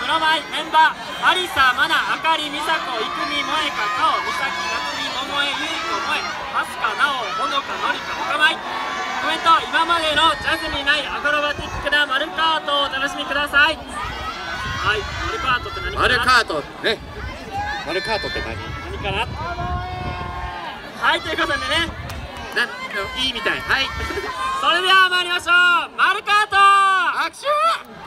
ロマイメンバーアリサ、マナ、あかり、ミサコ、イクミ、モエカ、カオ、ミサキ、ナツミ、モモエ、ユイコ、モエ、アスカ、ナオ、ホノカ、ノリカ、オカマイ。コメント、今までのジャズにないアクロバティックなマルカートをお楽しみください。はい、マルカートって何かな。 マルカートね。マルカートって何かな。はい、ということでね、 いいみたい。はいそれでは参りましょう。マルカートアクション。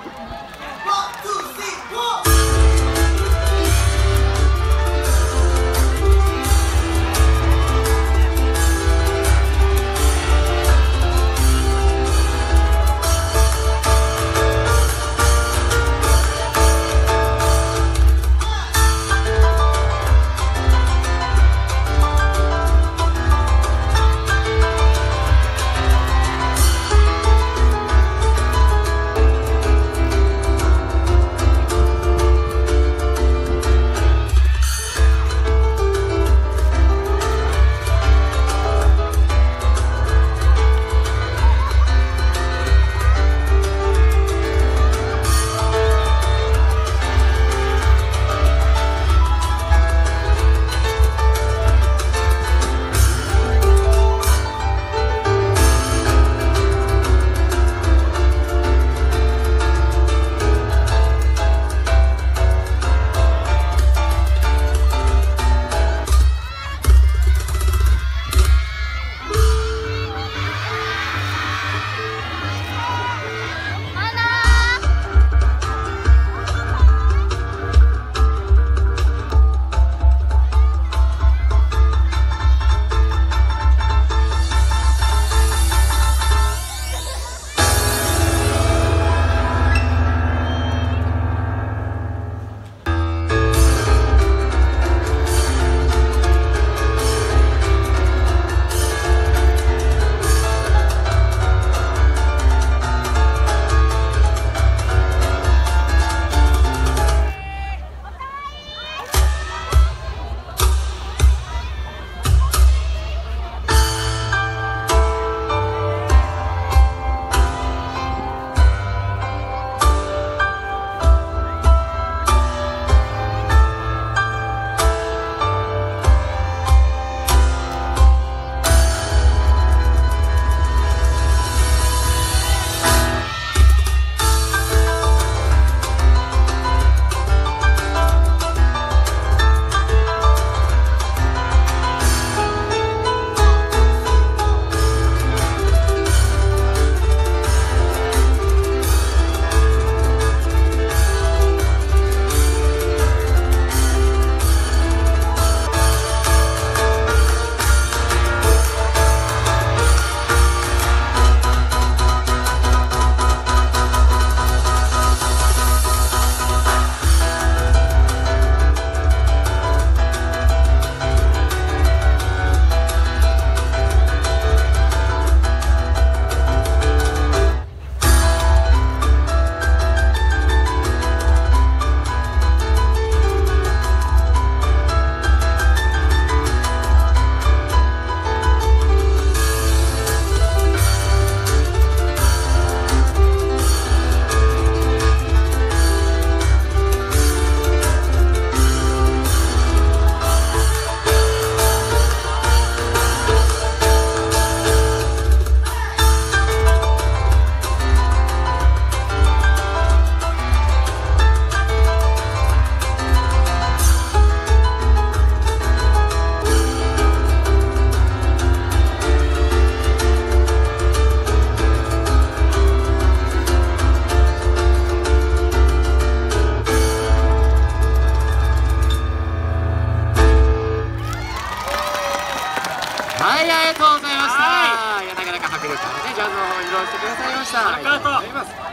はい、ありがとうございました。いや、なかなか迫力あるね、ジャズを披露してくださいました。ありがとうございます。